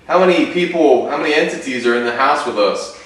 How many people, how many entities are in the house with us?